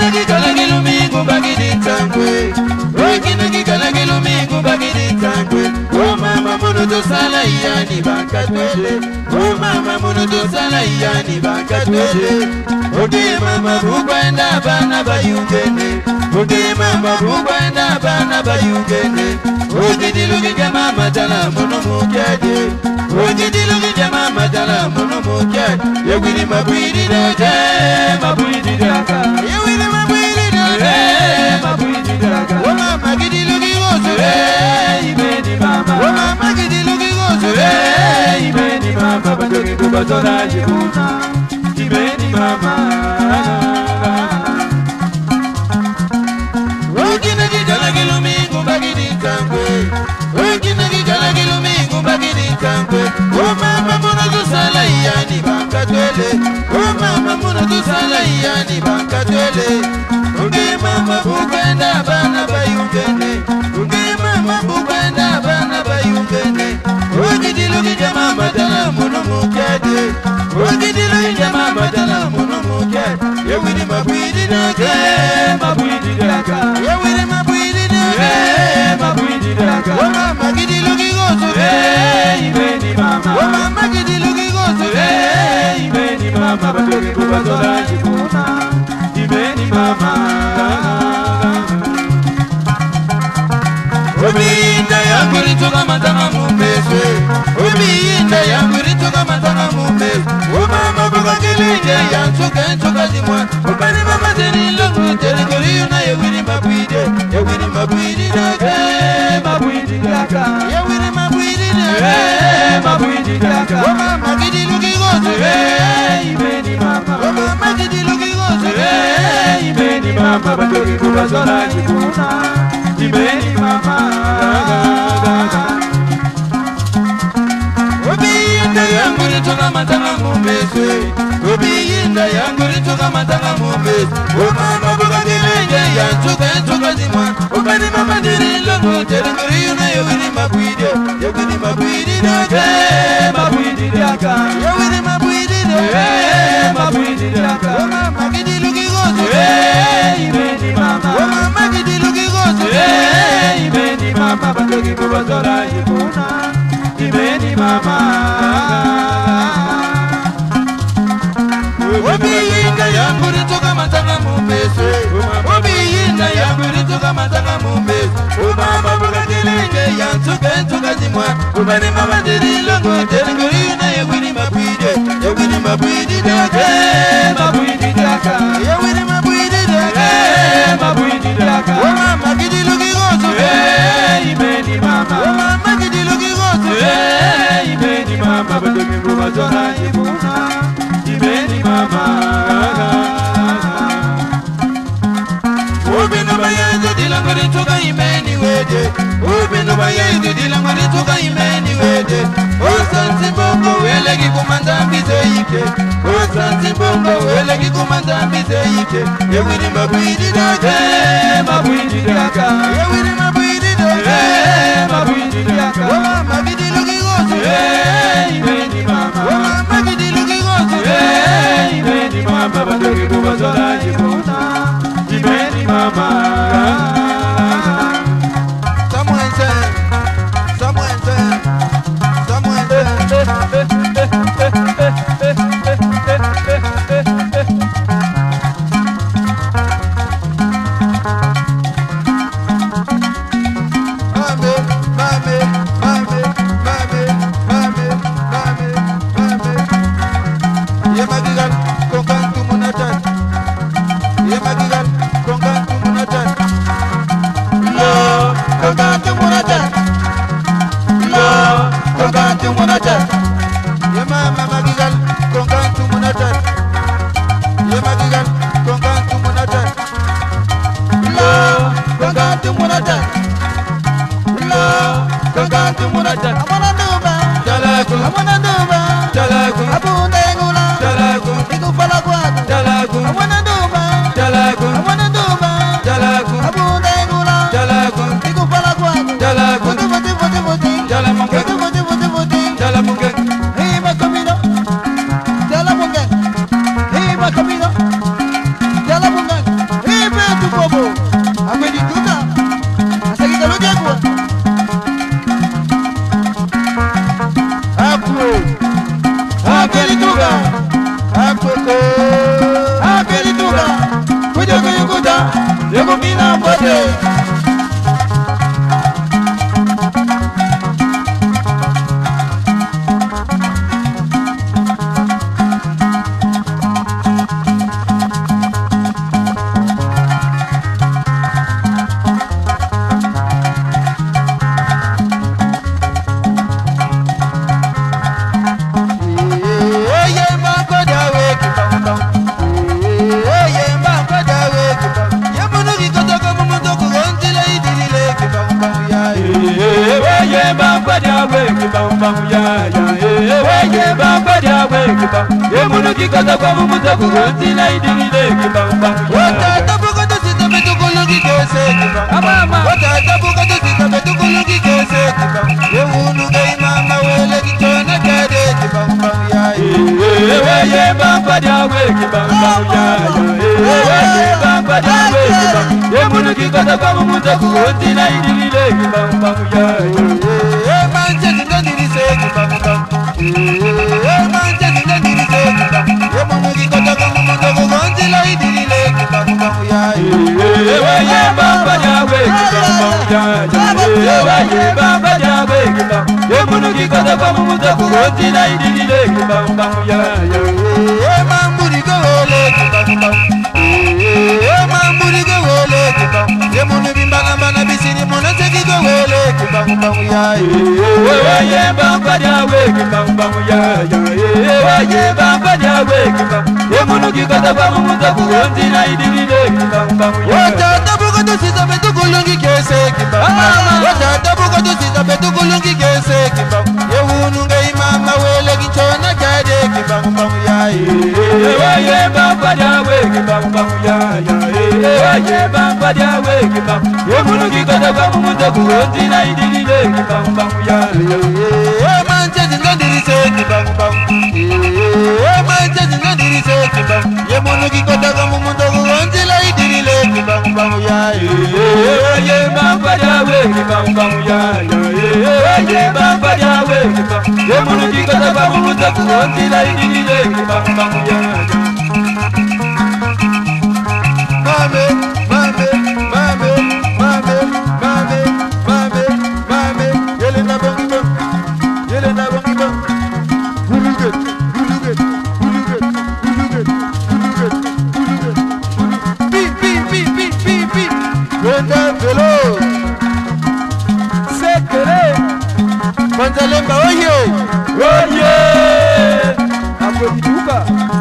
gilumingu bagidi tangwe. Wakina gikala gilumingu bagidi tangwe. Oh mama munu tu sala yani bakatwele. Oh mama munu tu sala yani bakatwele. Odi mama bukwenda bana bayungene. Odi mama bukwenda bana bayungene. Odi dilugi jama madala munu mukade. Odi dilugi jama madala munu mukade. Yewini mabwiri doje mabwiri daka. Yewini mabwiri doje mabwiri daka. Oh mama gidilugi gozo imeni mama. Oh mama gidilugi gozo imeni mama. Badogi kubatora jibuna imeni mama. Wakina gijala gilumingu bagidi tangwe. Wakina gijala gilumingu bagidi tangwe. Oh mama muna tu sala yani bakatwele. Oh mama muna tu sala yani bakatwele. Unge mama bukwenda bana bayungene. Unge mama bukwenda bana bayungene. Wagidilugi jama madala munu mukade. Wagidilugi jama madala munu mukade. Yewini mabwiri daka mabwiri daka. Yewini mabwiri daka mabwiri daka. Oh mama gidilugi gozo imeni mama. Oh mama gidilugi gozo imeni mama. Badogi kubatora jibuna imeni mama. Ubinda yangu ritoka matanga mumeswe. Ubinda yangu ritoka matanga mumeswe. Umama buka kilinje yansuka zimwa. Ubani mama teni lungu teni koriyo na yewini mabwide. Yewini mabwide daka mabwide daka. Yewini mabwide daka mabwide daka. Umama gidilugi gozo imeni mama. Umama gidilugi gozo imeni mama. Badogi kubatora jibuna imeni mama. Ubiyinda yangu ritoka matanga mumeswe. Ubiyinda yangu ritoka matanga mumeswe. Umama buka kilenje yansuka zimwa. Ubani mama diri lungu teri koriyo na yewini mabwide. Yewini mabwide daka mabwide daka. Yewini mabwide daka mabwide daka. Umama gidilugi gozo imeni mama. Umama gidilugi gozo imeni mama. Badogi kubatora jibuna imeni mama. Ubiyinda yangu ritoka matanga mumeswe. Ubiyinda yangu ritoka matanga mumeswe. Umama buka kilinje yansuka zimwa. Ubani mama diri lungu teri koriyo na yewini mabwide. Yewini mabwide daka mabwide daka. Yewini mabwide daka mabwide daka. Umama gidilugi gozo imeni mama. Umama gidilugi gozo imeni mama. Badogi kubatora jibuna imeni mama. Ubinu bayezo dilangari tuka imeni wede. Ubinu bayezo dilangari tuka imeni wede. Osansi bongo welegi kumanda mbize ike. Osansi bongo welegi kumanda mbize ike. Yewini mabwidi daka mabwidi daka. Yewini mabwidi daka mabwidi daka. Umama gidilugi gozo imeni mama. Umama gidilugi gozo imeni mama. Badogi kubatora jibuna imeni mama. Someone Kata kwa mumuta kugonti na idile kibamba. Wata tabuka tu sita betukuluki kese kibamba. Wata tabuka tu sita betukuluki kese kibamba. Yewunu gai mama wele kichona kade kibamba ya. Weye bamba diawe kibamba ya. Weye bamba diawe kibamba. Yewunu kikata kwa mumuta kugonti na idile kibamba ya. Manje zindani se kibamba. Manje zindani se kibamba. Yemunuki kota kwa mumuta kugonti la idile kibamba ya. Weye bamba diawe kibamba ya. Weye bamba diawe kibamba. Yemunuki kota kwa mumuta kugonti la idile kibamba ya. Mamburi gole kibamba. Mamburi gole kibamba. Yemunu bimbana bana bisini muna seki gole kibamba ya. Weye bamba diawe kibamba ya. Weye bamba diawe kibamba. Yemunuki kota kwa mumuta kugonti la idile kibamba ya. Wata tabuka tu sita betukulungi kese kibamba. Wata tabuka tu sita betukulungi kese kibamba. Yewunu ngai mama wele kichona kade kibamba ya. Weye bamba diawe kibamba ya. Weye bamba diawe kibamba. Yemunuki kota kwa mumuta kugonti la idile kibamba ya. Manje zindani se kibamba. Manje zindani se kibamba. Yemunuki kota kwa mumuta kugonti la idile kibamba ya. Weye bamba diawe kibamba ya. Weye bamba diawe kibamba. Yemunuki kota kwa mumuta kugonti la idile kibamba ya. Mame, mame, mame, mame, mame, mame, mame. Yelena bongi bong, yelena bongi bong. Huluget, huluget, huluget, huluget, huluget, huluget, huluget. Pi, pi, pi, pi, pi, pi. Wenda velo. Sekere. Panzalemba oye. Oye. Hapo kiduka.